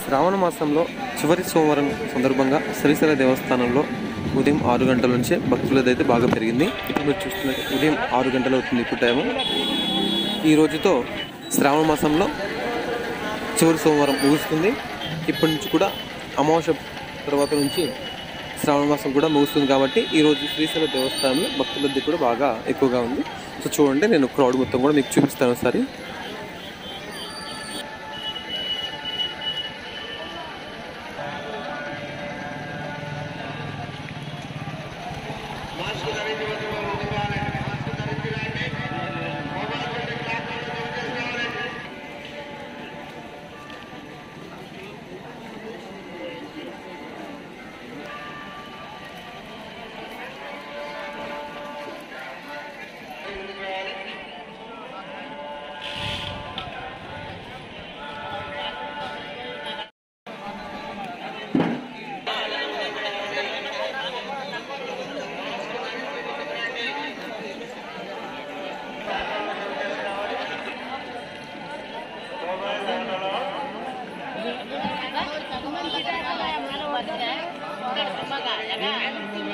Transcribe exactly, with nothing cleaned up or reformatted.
శ్రావణ మాసంలో చివరి సోమవారం సందర్భంగా శ్రీశైల దేవస్థానంలో ఉదయం ఆరు గంటల నుంచే భక్తులదైతే బాగా పెరిగింది. ఇప్పుడు మీరు చూస్తున్నట్టు ఉదయం ఆరు గంటలు అవుతుంది ఇప్పుడు టైము. ఈ రోజుతో శ్రావణ మాసంలో చివరి సోమవారం ముగుస్తుంది. ఇప్పటి నుంచి కూడా అమావాస్య తర్వాత నుంచి శ్రావణ మాసం కూడా ముగుస్తుంది కాబట్టి ఈరోజు శ్రీశైల దేవస్థానంలో భక్తులది కూడా బాగా ఎక్కువగా ఉంది. సో చూడండి, నేను క్రౌడ్ మొత్తం కూడా మీకు చూపిస్తాను ఒకసారి. Kita